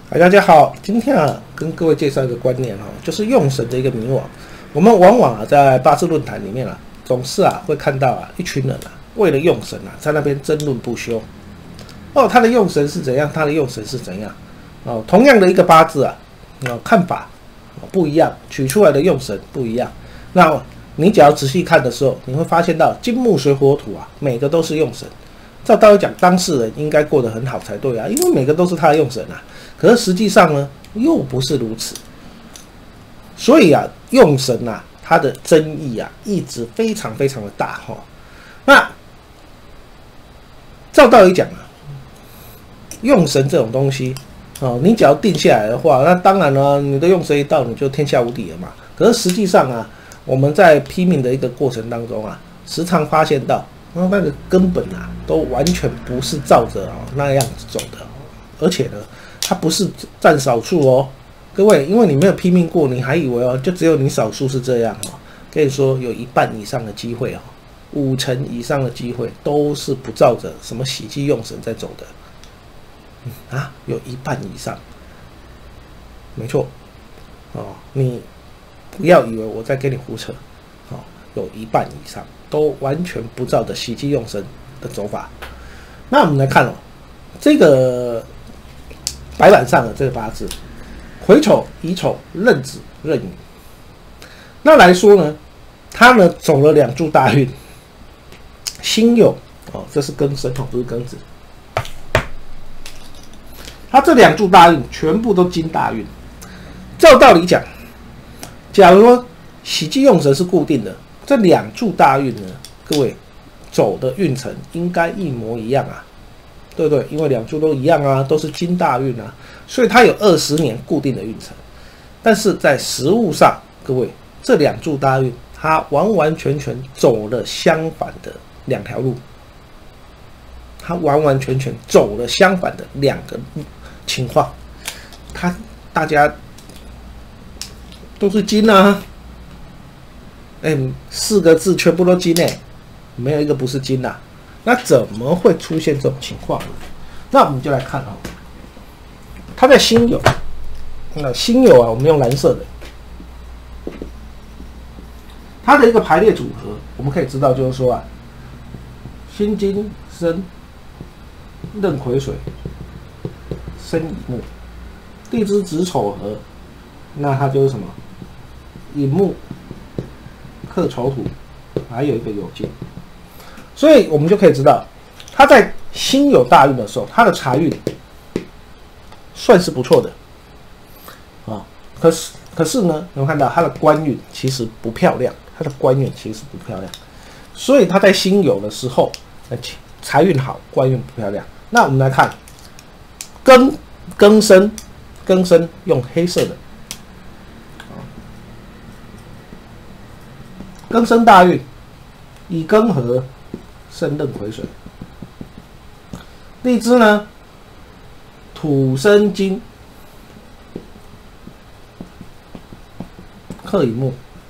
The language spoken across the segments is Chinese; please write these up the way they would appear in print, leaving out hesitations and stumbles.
嗨，大家好，今天跟各位介绍一个观念就是用神的一个迷惘。我们往往在八字论坛里面总是会看到一群人为了用神在那边争论不休。他的用神是怎样，他的用神是怎样。同样的一个八字看法不一样，取出来的用神不一样。那你只要仔细看的时候，你会发现到金木水火土每个都是用神。照道理讲，当事人应该过得很好才对因为每个都是他的用神可是实际上呢，又不是如此。所以用神它的争议一直非常非常的大那照道理讲用神这种东西你只要定下来的话，那当然呢，你的用神一到，你就天下无敌了嘛。可是实际上我们在批命的一个过程当中时常发现到那个根本都完全不是照着那样子走的而且呢，它不是占少数各位，因为你没有批命过，你还以为就只有你少数是这样可以说有一半以上的机会50%以上的机会都是不照着什么喜忌用神在走的有一半以上，没错你不要以为我在给你胡扯有一半以上都完全不照着喜忌用神的走法。那我们来看这个白板上的这个八字，癸丑、乙丑、壬子、壬寅。那来说呢，它呢走了2柱大运，辛酉这是庚申不是庚子。它这2柱大运全部都金大运。照道理讲，假如说喜忌用神是固定的，这2柱大运呢，各位走的运程应该一模一样对不对？因为2柱都一样都是金大运所以它有20年固定的运程。但是在实务上，各位这2柱大运它完完全全走了相反的2条路，它完完全全走了相反的2个情况。大家都是金4个字全部都金没有一个不是金那怎么会出现这种情况呢？那我们就来看它在辛酉，辛酉我们用蓝色的，它的一个排列组合，我们可以知道就是说辛金申壬癸水申乙木，地支子丑合，那它就是什么？寅木克丑土，还有一个酉金。所以我们就可以知道，他在辛酉大运的时候，他的财运算是不错的可是呢，你会看到他的官运其实不漂亮，他的官运其实不漂亮。所以他在辛酉的时候，财运好，官运不漂亮。那我们来看庚申用黑色的庚申大运，乙庚合，申壬癸水。地支呢，土生金，克乙木。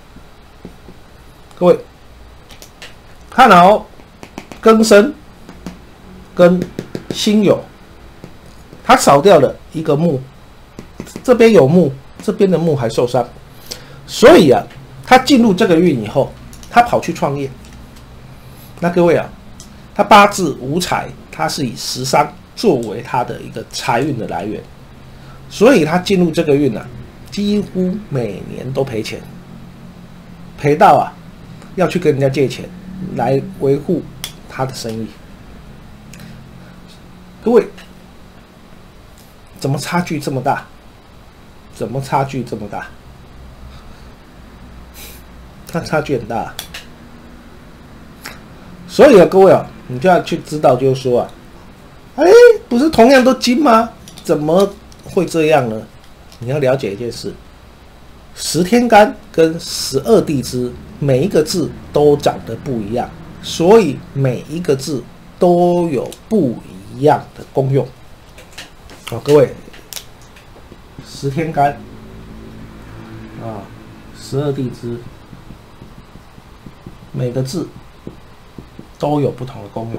各位看庚申跟辛酉，它少掉了一个木，这边有木，这边的木还受伤，所以他进入这个运以后，他跑去创业。那各位他八字无财，他是以食伤作为他的一个财运的来源，所以他进入这个运几乎每年都赔钱，赔到要去跟人家借钱来维护他的生意。各位，怎么差距这么大？怎么差距这么大？它差距很大所以各位你就要去知道，就是说不是同样都金吗？怎么会这样呢？你要了解一件事，10天干跟12地支每一个字都长得不一样，所以每一个字都有不一样的功用。各位，10天干12地支，每个字都有不同的功用。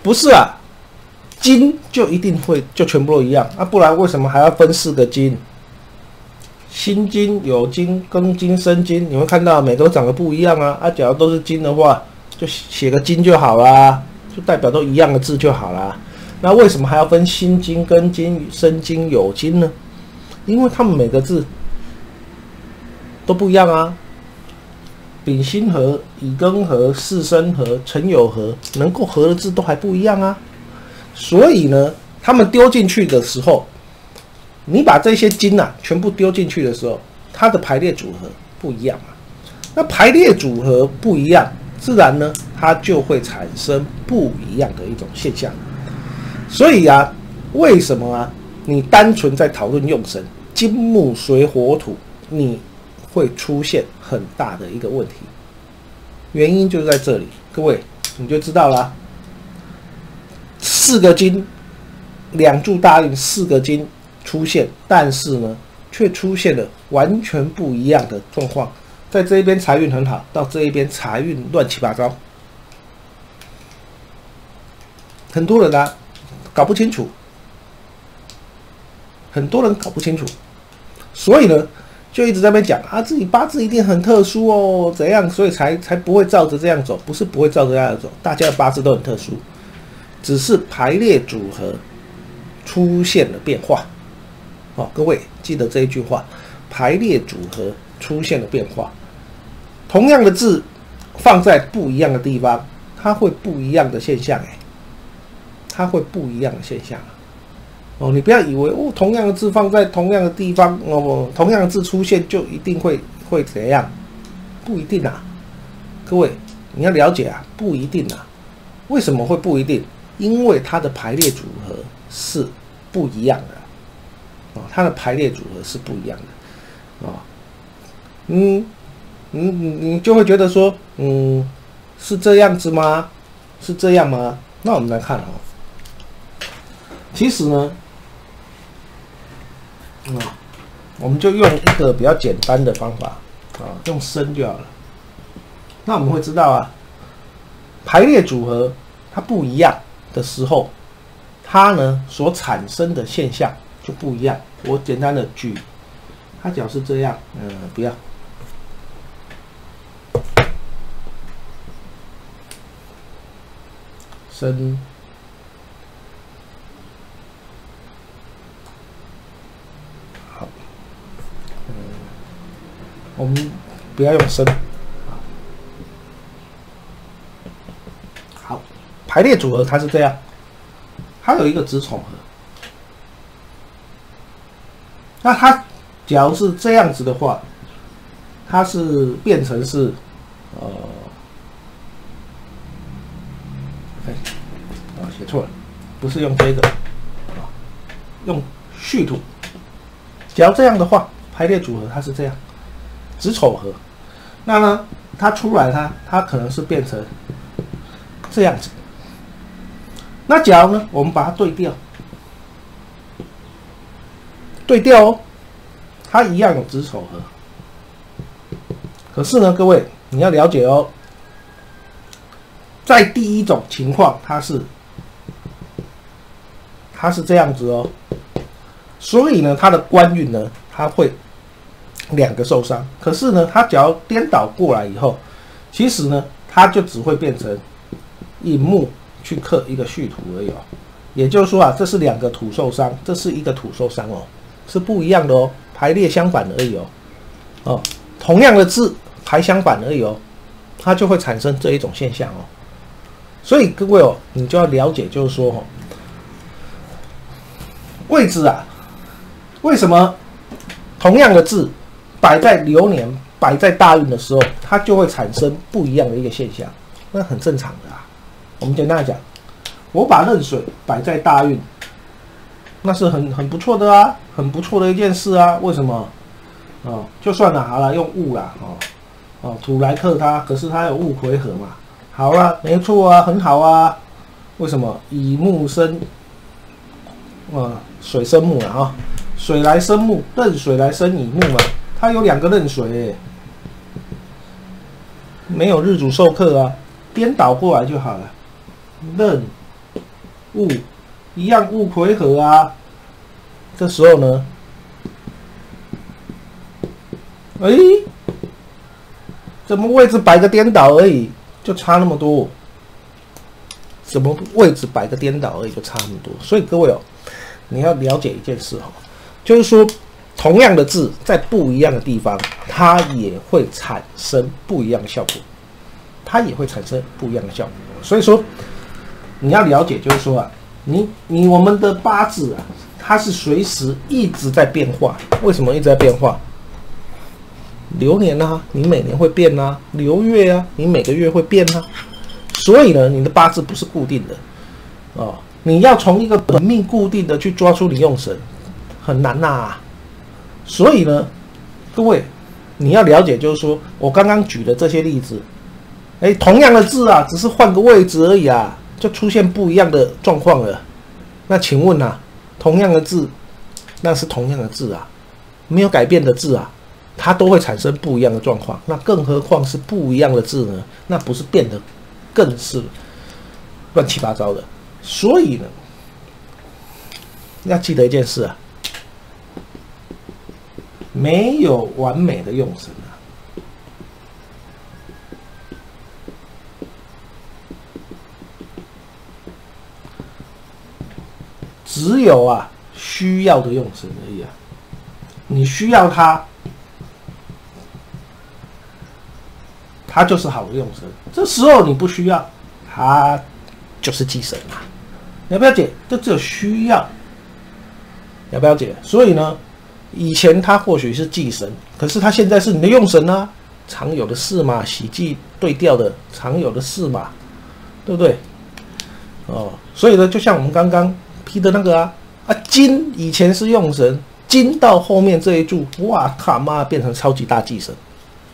不是啊，金就一定会就全部都一样啊，不然为什么还要分4个金？辛金、酉金、庚金、申金，你会看到每个都长得不一样啊。假如都是金的话，就写个金就好啦，就代表都一样的字就好啦。那为什么还要分辛金、庚金、申金、酉金呢？因为他们每个字都不一样啊。丙辛合、乙庚合、巳申合、辰酉合，能够合的字都还不一样啊。所以呢，他们丢进去的时候，你把这些金全部丢进去的时候，它的排列组合不一样啊。那排列组合不一样，自然呢，它就会产生不一样的一种现象。所以啊，为什么你单纯在讨论用神金木水火土，你会出现很大的一个问题？原因就是在这里，各位你就知道啦。4个金，2柱大运，4个金出现，但是呢，却出现了完全不一样的状况。在这一边财运很好，到这一边财运乱七八糟。很多人搞不清楚，很多人搞不清楚，所以呢，就一直在那边讲自己八字一定很特殊哦，怎样，所以才不会照着这样走。不是不会照着这样走，大家的八字都很特殊，只是排列组合出现了变化。各位记得这一句话，排列组合出现了变化。同样的字放在不一样的地方，它会不一样的现象它会不一样的现象你不要以为同样的字放在同样的地方同样的字出现就一定会怎样？不一定啊，各位你要了解不一定啊。为什么会不一定？因为它的排列组合是不一样的它的排列组合是不一样的你就会觉得说是这样子吗？是这样吗？那我们来看其实呢我们就用一个比较简单的方法用生就好了。那我们会知道排列组合它不一样的时候，它呢所产生的现象就不一样。我简单的举，它假如是这样，不要，生，好，我们不要用生，好，排列组合它是这样，它有一个子丑合。那它假如是这样子的话，它是变成是写错了，不是用这个用戌土。假如这样的话，排列组合它是这样，子丑合。那呢，它出来它可能是变成这样子。那假如呢，我们把它对调。对调它一样有子丑合。可是呢，各位你要了解在第一种情况它是这样子所以呢，它的官运呢，它会2个受伤。可是呢，它只要颠倒过来以后，其实呢，它就只会变成寅木去克一个戌土而已也就是说这是2个土受伤，这是一个土受伤是不一样的排列相反而已同样的字排相反而已它就会产生这一种现象所以各位你就要了解，就是说位置为什么同样的字摆在流年、摆在大运的时候，它就会产生不一样的一个现象？那很正常的我们简单来讲，我把壬水摆在大运，那是很不错的很不错的一件事为什么？就算好了，用戊啦土来克它，可是它有戊癸合嘛，好了，没错很好为什么？乙木生水生木水来生木，壬水来生乙木嘛，它有2个壬水没有日主受克颠倒过来就好了，壬戊一样戊癸合啊，这时候呢，怎么位置摆个颠倒而已，就差那么多？怎么位置摆个颠倒而已，就差那么多？所以各位你要了解一件事就是说，同样的字在不一样的地方，它也会产生不一样的效果，所以说，你要了解，就是说我们的八字它是随时一直在变化。为什么一直在变化？流年你每年会变流月你每个月会变所以呢，你的八字不是固定的你要从一个本命固定的去抓出你用神，很难所以呢，各位你要了解，就是说我刚刚举的这些例子，同样的字只是换个位置而已就出现不一样的状况了。那请问同样的字，那是同样的字没有改变的字它都会产生不一样的状况。那更何况是不一样的字呢？那不是变得更是乱七八糟的。所以呢，要记得一件事没有完美的用神只有需要的用神而已你需要它，它就是好的用神。这时候你不需要，它就是忌神了解不了解？这只有需要，了解不了解？所以呢，以前它或许是忌神，可是它现在是你的用神常有的事嘛，喜忌对调的常有的事嘛，对不对？所以呢，就像我们刚刚批的那个金以前是用神，金到后面这一柱，哇他妈变成超级大忌神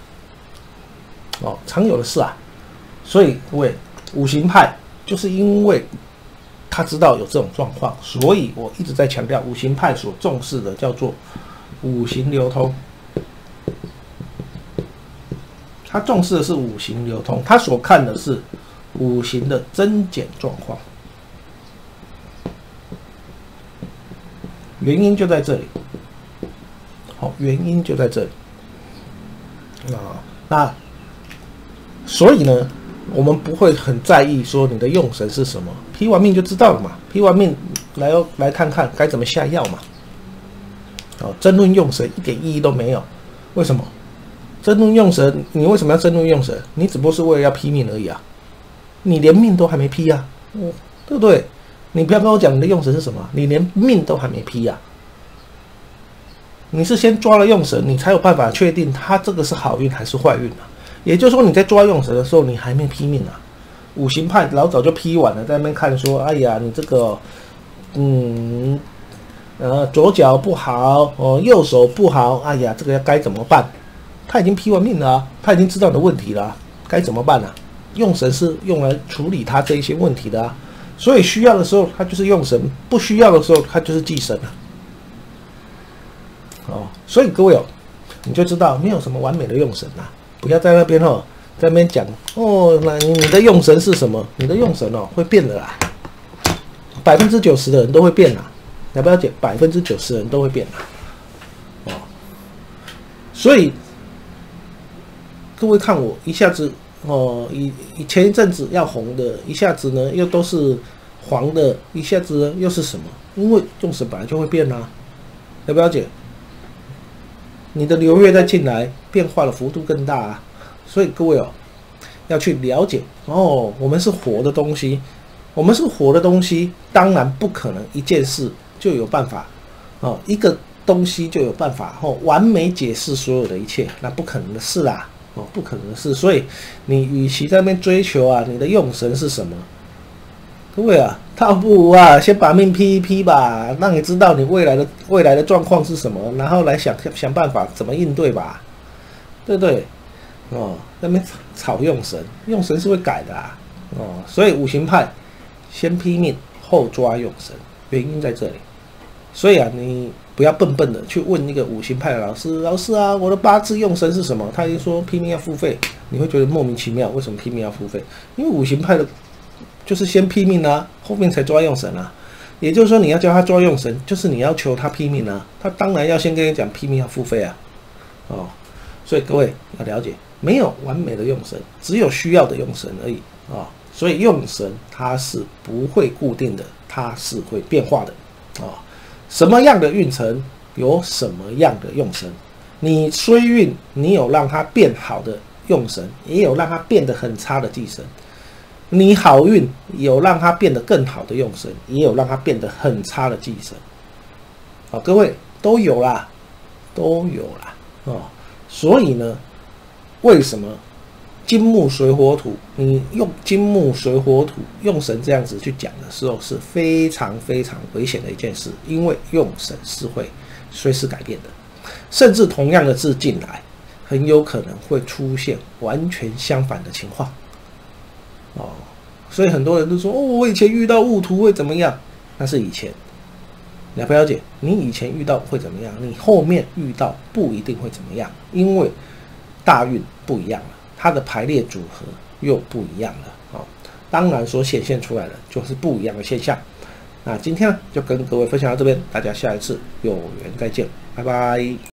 常有的事所以各位，五行派就是因为他知道有这种状况，所以我一直在强调，五行派所重视的叫做五行流通。他重视的是五行流通，他所看的是五行的增减状况。原因就在这里，原因就在这里那所以呢，我们不会很在意说你的用神是什么，批完命就知道了嘛。批完命来看看该怎么下药嘛。争论用神一点意义都没有。为什么？争论用神，你为什么要争论用神？你只不过是为了要批命而已你连命都还没批对不对？你不要跟我讲你的用神是什么，你连命都还没批你是先抓了用神，你才有办法确定他这个是好运还是坏运也就是说，你在抓用神的时候，你还没批命五行派老早就批完了，在那边看说，哎呀，你这个，左脚不好右手不好，哎呀，这个该怎么办？他已经批完命了他已经知道你的问题了该怎么办用神是用来处理他这一些问题的所以需要的时候他就是用神，忌需要的时候他就是忌神所以各位你就知道没有什么完美的用神不要在那边在那边讲那你的用神是什么？你的用神会变的啦，90%的人都会变了不了解？90%的人都会变所以各位看我一下子以前一阵子要红的，一下子呢又都是黄的，一下子呢又是什么？因为用神本来就会变了不了解？你的流月再进来，变化的幅度更大所以各位要去了解我们是活的东西，当然不可能一件事就有办法一个东西就有办法完美解释所有的一切，那不可能的事不可能的事。所以你与其在那边追求你的用神是什么，各位倒不如先把命批一批吧，让你知道你未来的状况是什么，然后来想办法怎么应对吧，对不对？那边吵用神是会改的所以五行派先批命后抓用神，原因在这里。所以你不要笨笨的去问一个五行派的老师我的八字用神是什么？他一说批命要付费，你会觉得莫名其妙，为什么批命要付费？因为五行派的就是先批命啊，后面才抓用神啊。也就是说，你要教他抓用神，就是你要求他批命啊，他当然要先跟你讲批命要付费啊。哦，所以各位要了解，没有完美的用神，只有需要的用神而已啊。所以用神它是不会固定的，它是会变化的啊。什么样的运程有什么样的用神，你衰运，你有让它变好的用神，也有让它变得很差的忌神。你好运有让它变得更好的用神，也有让它变得很差的忌神。好，各位都有啦，都有啦哦。所以呢，为什么金木水火土，你用金木水火土用神这样子去讲的时候，是非常非常危险的一件事，因为用神是会随时改变的，甚至同样的字进来，很有可能会出现完全相反的情况。哦，所以很多人都说，哦，我以前遇到戊土会怎么样？那是以前，了不了解？你以前遇到会怎么样？你后面遇到不一定会怎么样，因为大运不一样了，它的排列组合又不一样了。哦，当然所显现出来的就是不一样的现象。那今天呢，就跟各位分享到这边，大家下一次有缘再见，拜拜。